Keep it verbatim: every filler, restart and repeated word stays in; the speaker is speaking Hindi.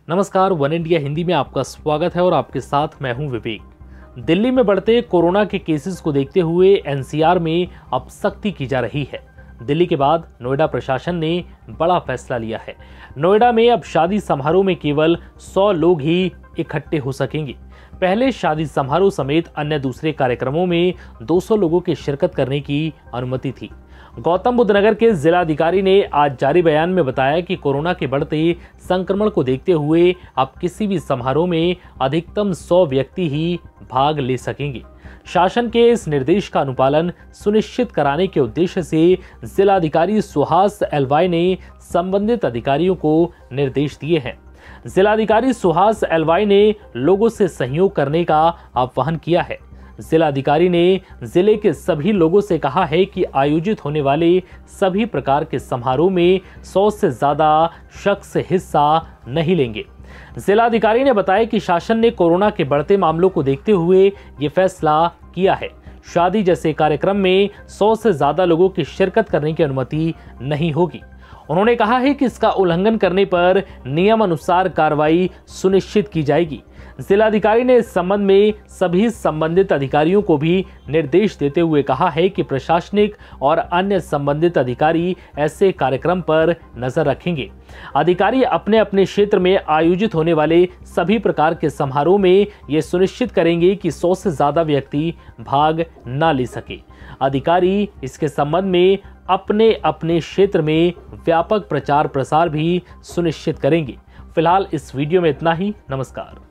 नमस्कार, वन इंडिया हिंदी में आपका स्वागत है और आपके साथ मैं हूं विवेक। दिल्ली में बढ़ते कोरोना के केसेस को देखते हुए एनसीआर में अब सख्ती की जा रही है। दिल्ली के बाद नोएडा प्रशासन ने बड़ा फैसला लिया है। नोएडा में अब शादी समारोह में केवल सौ लोग ही इकट्ठे हो सकेंगे। पहले शादी समारोह समेत अन्य दूसरे कार्यक्रमों में दो सौ लोगों के शिरकत करने की अनुमति थी। गौतम बुद्ध नगर के जिलाधिकारी ने आज जारी बयान में बताया कि कोरोना के बढ़ते संक्रमण को देखते हुए अब किसी भी समारोह में अधिकतम सौ व्यक्ति ही भाग ले सकेंगे। शासन के इस निर्देश का अनुपालन सुनिश्चित कराने के उद्देश्य से जिलाधिकारी सुहास एलवाई ने संबंधित अधिकारियों को निर्देश दिए हैं। जिलाधिकारी सुहास एलवाई ने लोगों से सहयोग करने का आह्वान किया है। जिलाधिकारी ने जिले के सभी लोगों से कहा है कि आयोजित होने वाले सभी प्रकार के समारोह में सौ से ज्यादा शख्स हिस्सा नहीं लेंगे। जिलाधिकारी ने बताया कि शासन ने कोरोना के बढ़ते मामलों को देखते हुए ये फैसला किया है। शादी जैसे कार्यक्रम में सौ से ज्यादा लोगों की शिरकत करने की अनुमति नहीं होगी। उन्होंने कहा है कि इसका उल्लंघन करने पर नियम अनुसार कार्रवाई सुनिश्चित की जाएगी। जिलाधिकारी ने इस संबंध में सभी संबंधित अधिकारियों को भी निर्देश देते हुए कहा है कि प्रशासनिक और अन्य संबंधित अधिकारी ऐसे कार्यक्रम पर नजर रखेंगे। अधिकारी अपने अपने क्षेत्र में आयोजित होने वाले सभी प्रकार के समारोह में ये सुनिश्चित करेंगे कि सौ से ज्यादा व्यक्ति भाग न ले सके। अधिकारी इसके संबंध में अपने अपने क्षेत्र में व्यापक प्रचार प्रसार भी सुनिश्चित करेंगे। फिलहाल इस वीडियो में इतना ही। नमस्कार।